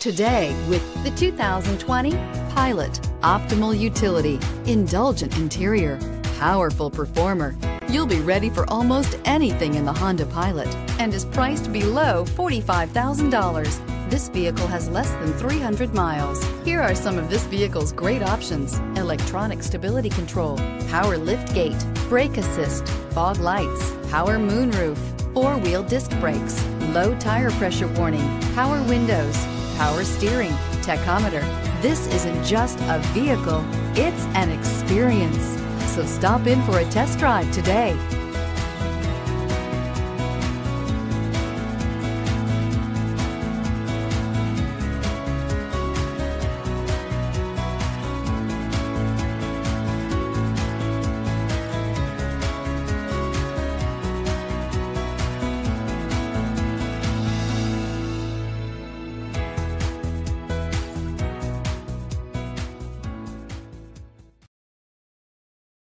today with the 2020 Pilot. Optimal utility, indulgent interior, powerful performer. You'll be ready for almost anything in the Honda Pilot and is priced below $45,000. This vehicle has less than 300 miles. Here are some of this vehicle's great options: electronic stability control, power lift gate, brake assist, fog lights, power moonroof, four-wheel disc brakes, low tire pressure warning, power windows, power steering, tachometer. This isn't just a vehicle, it's an experience. So stop in for a test drive today.